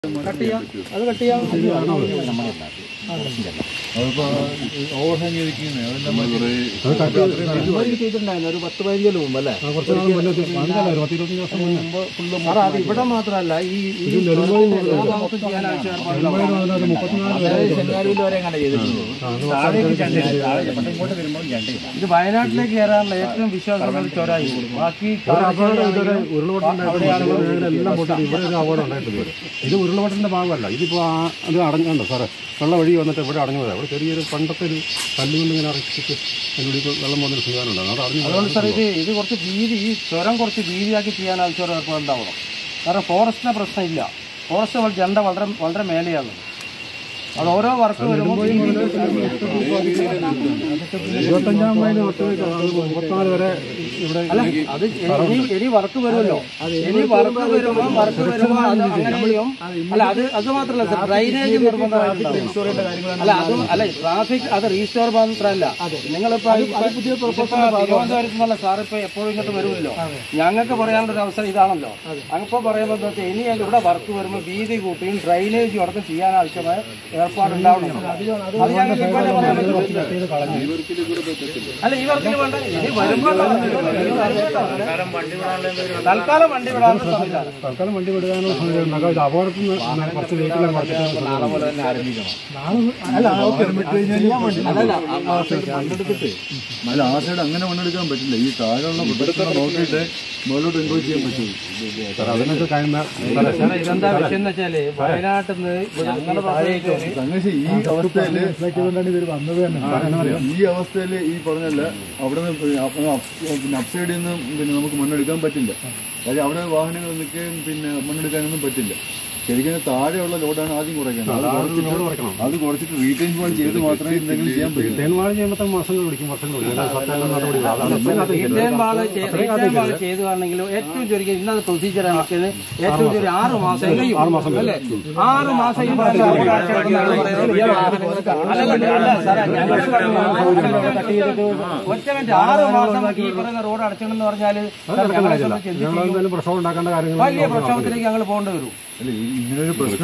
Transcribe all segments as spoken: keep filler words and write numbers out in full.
അത് കട്ട് ചെയ്യാം. ചെയ്തിട്ടുണ്ടായിരുന്നു ഒരു പത്ത് പതിനഞ്ച് മുമ്പ് അല്ലേ? അത് ഇവിടെ മാത്രമല്ല ഈ ഇത് വയനാട്ടിലേക്ക് കയറാനുള്ള ഏറ്റവും വിശ്വാസമുള്ള ചൊരായി. ബാക്കി ഇത് ഉരുളപൊട്ടലിന്റെ ഭാഗമല്ല. ഇതിപ്പോ അത് അടഞ്ഞുണ്ടോ സാറേ? വെള്ളം വഴി വന്നിട്ട് ഇവിടെ അടഞ്ഞു പോയത്. അവിടെ ചെറിയൊരു പണ്ടത്തെ ഒരു കല്ലുകൊണ്ട് ഇങ്ങനെ അടച്ചിട്ട് അതിലൂടെ ഇപ്പോൾ വെള്ളം പോകുന്നൊരു സുഖാനുണ്ട്. അത് അടഞ്ഞു. അതുകൊണ്ട് സാർ ഇത് ഇത് കുറച്ച് വീതി ഈ ചുരം കുറച്ച് വീതിയാക്കി ചെയ്യാൻ ആവശ്യം ഏർപ്പാടുണ്ടാവണം. കാരണം ഫോറസ്റ്റിന്റെ പ്രശ്നമില്ല. ഫോറസ്റ്റ് ജണ്ട വളരെ വളരെ മേലെയാണ്. അത് ഓരോ വർക്ക് വരുമ്പോൾ ഇരുപത്തഞ്ചാം മൈൽ തൊട്ട് മുപ്പത്തിനാല് വരെ ഇവിടെ അല്ല അത് ഇനി ഇനി വർക്ക് വരുമല്ലോ. ഇനി വർക്ക് വരുമ്പോൾ വർക്ക് വരുമ്പോൾ അത് അങ്ങനെയും അല്ല അത് അത് മാത്രമല്ല സാർ ഡ്രൈനേജ് നിർബന്ധമായിട്ടുണ്ടാവും. അല്ല അത് അല്ല ട്രാഫിക് അത് റീസ്റ്റോർ മാത്രമല്ല. നിങ്ങളിപ്പോൾ തിരുവനന്തപുരത്ത് നിന്നുള്ള സാർ ഇപ്പോൾ എപ്പോഴും ഇങ്ങോട്ട് വരുമല്ലോ. ഞങ്ങൾക്ക് പറയാനുള്ള ഒരു അവസരം ഇതാണല്ലോ. അപ്പോൾ പറയുമ്പോൾ എന്താ വെച്ചാൽ ഇനി ഇവിടെ വർക്ക് വരുമ്പോൾ വീതി കൂട്ടിയും ഡ്രൈനേജും അടക്കം ചെയ്യാൻ ആവശ്യമായ ഏർപ്പാടുണ്ടാവണം. അത് ഞങ്ങൾക്ക് ഇപ്പോഴേ പറയാൻ പറ്റില്ല. അല്ല ഈ വർക്കിന് വേണ്ട ഇനി വരുമ്പോൾ തൽക്കാലം വണ്ടി വിടാനുള്ള സംവിധാനം തൽക്കാലം വണ്ടി വിടാനുള്ള സംവിധാനം അപകടത്തിൽ നിന്ന് കുറച്ച് വെഹിക്കിളാണ് നാളെ പോലെ തന്നെ ആരംഭിക്കണം. അല്ല ആ സൈഡ് അങ്ങനെ മണ്ണെടുക്കാൻ പറ്റില്ല. ഈ താഴെയുള്ള ഇവിടുത്തെ നോക്കിയിട്ട് മുകളിലോട്ട് എൻക്രോച്ച് ചെയ്യാൻ പറ്റും. അതിനൊക്കെ കഴിഞ്ഞ ഇതെന്താ വിഷയം എന്ന് വെച്ചാല് വയനാട്ടിൽ നിന്ന് സംഗതി ഈ അവസ്ഥയില് ഈ അവസ്ഥയില് ഈ പറഞ്ഞല്ല അവിടെ നിന്ന് പിന്നെ അപ്സൈഡിൽ നിന്ന് പിന്നെ നമുക്ക് മണ്ണെടുക്കാൻ പറ്റില്ല. കാര്യം അവിടെ വാഹനങ്ങൾ നിൽക്കുകയും പിന്നെ മണ്ണെടുക്കാനൊന്നും പറ്റില്ല. ശരിക്കും താഴെയുള്ള ലോഡാണ് ആദ്യം കുറയ്ക്കുന്നത്. അത് കുറച്ചിട്ട് റീറ്റെയിൻ വാൾ ചെയ്ത് മാത്രമേ എന്തെങ്കിലും ചെയ്യാൻ പറ്റൂ. റീറ്റെയിൻ വാൾ ചെയ്യുമ്പോൾ മാസങ്ങൾ പിടിക്കും, വർഷങ്ങൾ ചെയ്തുവാണെങ്കിലും ഏറ്റവും ചുരുക്കി ഇന്നത് പ്രൊസീജിയർ ആക്കിയത് ഏറ്റവും ചുരുക്കി ആറ് മാസം ആറ് മാസം അല്ലേ ആറ് മാസം ഒറ്റ മിനിറ്റ് ആറ് മാസം ഈ പറയുന്ന റോഡ് അടച്ചിടെന്ന് പറഞ്ഞാല് പ്രശ്നം ഉണ്ടാക്കേണ്ട കാര്യങ്ങൾ വലിയ പ്രക്ഷോഭത്തിലേക്ക് ഞങ്ങൾ പോകേണ്ടി വരും. ഇങ്ങനൊരു പ്രശ്നം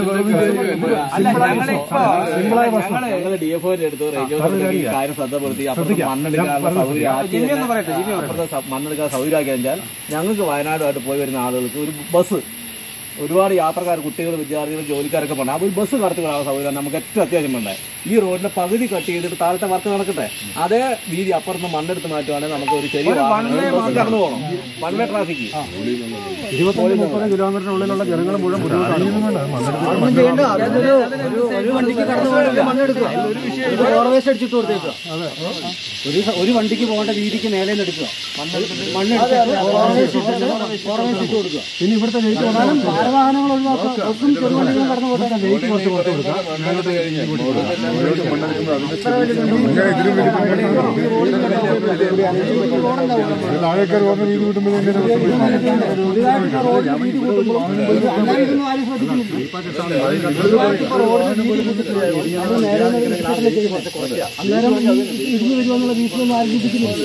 ഞങ്ങള് ഡി എഫ് ഒന്റെ അടുത്ത് കാര്യം ശ്രദ്ധപ്പെടുത്തി അപ്പുറത്ത് മണ്ണെടുക്കാനുള്ള സൗകര്യം മണ്ണെടുക്കാൻ സൗകര്യമാക്കി കഴിഞ്ഞാൽ ഞങ്ങൾക്ക് വയനാടുമായിട്ട് പോയി വരുന്ന ആളുകൾക്ക് ഒരു ബസ് ഒരുപാട് യാത്രക്കാർ കുട്ടികൾ വിദ്യാർത്ഥികൾ ജോലിക്കാരൊക്കെ പറഞ്ഞാൽ അപ്പോൾ ഒരു ബസ് നടത്തിക്കൊള്ളാനുള്ള സൗകര്യം നമുക്ക് ഏറ്റവും അത്യാവശ്യം വേണ്ടേ. ഈ റോഡിന്റെ പകുതി കട്ട് ചെയ്തിട്ട് താഴത്തെ വർക്ക് നടക്കട്ടെ. അതേ വീതി അപ്പുറത്ത് മണ്ണെടുത്ത് മാറ്റുവാണെങ്കിൽ നമുക്ക് ഒരു ചെറിയ ബസ് കടന്നു പോകണം. വൺ വേ ട്രാഫിക്ക് ഇരുപത്തി മുപ്പത് കിലോമീറ്ററിനുള്ളിലുള്ള ജനങ്ങൾ മുഴുവൻ ഒരു വണ്ടിക്ക് പോകേണ്ട വീതിക്ക് മേലെ നിന്ന് എടുക്കുക. പിന്നെ ഇവിടുത്തെ വാഹനങ്ങൾ ഒഴിവാക്കുക. ബസ്സും ചെറുവണ്ടികളും കടന്നു പോകാൻ വെയിറ്റ് കുറച്ച് പുറത്ത് കൊടുക്കുക. താഴേക്കാർ പോകുന്ന വീട് കിട്ടുമ്പോൾ അന്നേരം ഇരുന്ന് വരുവാന്നുള്ള വീട്ടിലൊന്നും ആരംഭിക്കുന്നില്ല.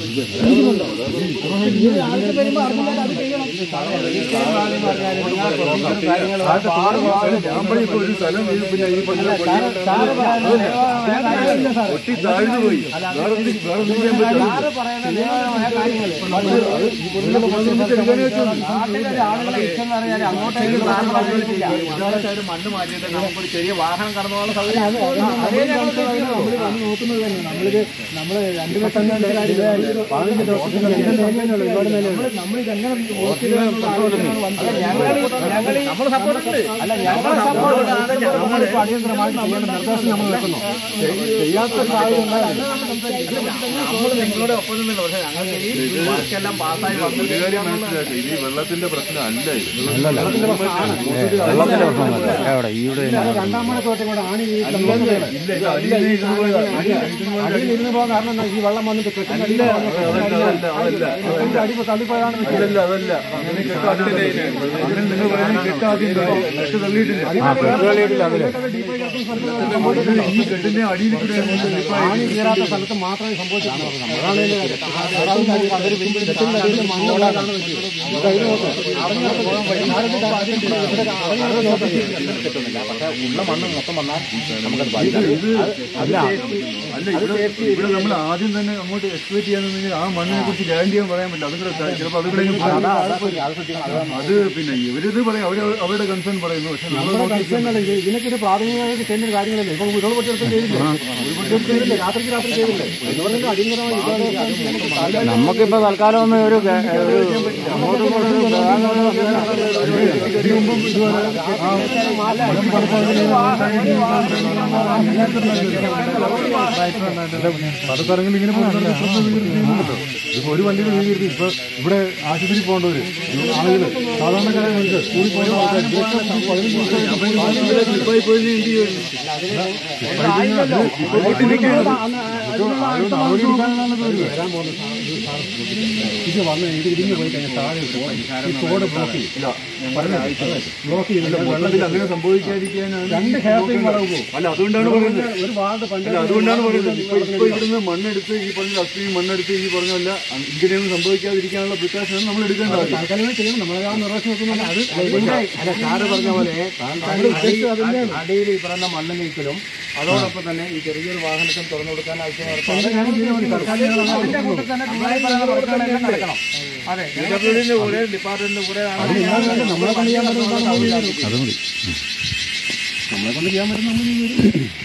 മണ്ണ് മാറ്റിയിട്ട് നമുക്കൊരു ചെറിയ വാഹനം കടന്നു പോകാനുള്ള സൗകര്യം നോക്കുന്നത് തന്നെ. നമ്മളിത് നമ്മള് രണ്ടു വട്ടം പതിനഞ്ച് ദിവസത്തിന് നമ്മളിതെങ്ങനെ അടിയന്തരമായിട്ട് ചെയ്യേണ്ട നിർദ്ദേശം നമ്മൾ വെക്കുന്നു. ചെയ്യാത്ത സാഹചര്യം നിങ്ങളുടെ ഒപ്പം നിന്നില്ല. പക്ഷെ ഞങ്ങൾക്ക് ഈ വർക്കെല്ലാം പാസ്സായി വന്നിട്ട് ഇനി വെള്ളത്തിന്റെ പ്രശ്നമല്ല. വെള്ളത്തിന്റെ പ്രശ്നമാണ്. രണ്ടാം മണി തോട്ടം കൂടെ ആണി അടിയിലിരുന്ന് പോകാൻ കാരണം ഈ വെള്ളം വന്നിട്ട് കെട്ടുന്ന അടിപ്പ് തള്ളിപ്പോയാണ്. അതല്ല അങ്ങനെ നിങ്ങൾ പറയുന്നത് കെട്ട് ആദ്യം കെട്ട് തള്ളിയിട്ടില്ല. ഈ കെട്ടിന്റെ അടിയിൽ കൂടെ കീറാത്ത സ്ഥലത്ത് മാത്രമേ സംഭവിച്ചിട്ടുള്ളൂ. ഉള്ള മണ്ണ് മൊത്തം വന്നാൽ നമുക്കത് അല്ല ഇവിടെ ഇവിടെ നമ്മൾ ആദ്യം തന്നെ അങ്ങോട്ട് എക്സ്പെക്ട് ചെയ്യാന്നുണ്ടെങ്കിൽ ആ മണ്ണിനെ കുറിച്ച് ഗ്യാരണ്ടി ചെയ്യാൻ പറയാൻ പറ്റില്ല. അതും കൂടെ ചിലപ്പോൾ അതുകൂടെ അത് പിന്നെ ഇവരിത് പറയും, അവര് അവരുടെ കൺസേൺ പറയുന്നു. പക്ഷെ നമ്മൾ ഇതിനൊക്കെ ഒരു പ്രാഥമികമായിട്ട് ചെയ്യേണ്ട ഒരു കാര്യങ്ങളല്ലേ. ഇപ്പൊ ഉരുൾ പൊട്ടിയെടുത്ത് ചെയ്തില്ലേ, രാത്രിക്ക് രാത്രി ചെയ്തില്ലേ. നമുക്കിപ്പോ തൽക്കാലം ഒന്ന് ഒരു പലതരങ്ങളിൽ ഇങ്ങനെ ഇപ്പൊ ഒരു വണ്ടിയിൽ വീഴുന്നത്. ഇപ്പൊ ഇവിടെ ആശുപത്രി പോകേണ്ടവര് ആളുകൾ സാധാരണക്കാരെ കൂടി പോയ ഇത് വന്ന് ഇത് ഇടിഞ്ഞു പോയി കഴിഞ്ഞാൽ താഴെ തോട് ബ്ലോക്ക് ബ്ലോക്ക് ചെയ്തില്ല. വെള്ളത്തിൽ അങ്ങനെ സംഭവിക്കാതിരിക്കാനാണ് രണ്ട് ഹെയർ ടൈം വളവ്. അല്ല അതുകൊണ്ടാണ് പറയുന്നത് ഒരു വാർഡ് പഞ്ചായത്ത് അതുകൊണ്ടാണ് പറയുന്നത് ഇപ്പൊ ഇപ്പൊ ഇവിടുന്ന് മണ്ണെടുത്ത് ഈ പറഞ്ഞ അത്രയും മണ്ണെടുത്ത് ഈ പറഞ്ഞല്ല ഇങ്ങനെയൊന്നും സംഭവിക്കാതിരിക്കാനുള്ള പ്രിക്കോഷനാണ് നമ്മൾ എടുക്കേണ്ടത്. താൽക്കാലികം ചെയ്യണം. നമ്മളെ ആ നിർദ്ദേശം വെക്കുന്നുണ്ട്. അത് അല്ല സാറ് പറഞ്ഞ പോലെ അടിയിൽ ഈ പറയുന്ന മണ്ണ് നീക്കലും അതോടൊപ്പം തന്നെ ഈ ചെറിയൊരു വാഹനത്തിൽ തുറന്നു കൊടുക്കാൻ ആവശ്യമായ കൂടെ ഡിപ്പാർട്ട്മെന്റിന്റെ കൂടെ നമ്മളെ കൊണ്ട് ചെയ്യാൻ പറ്റുന്ന നമ്മളെ കൊണ്ട് ചെയ്യാൻ പറ്റുന്ന നമ്മൾ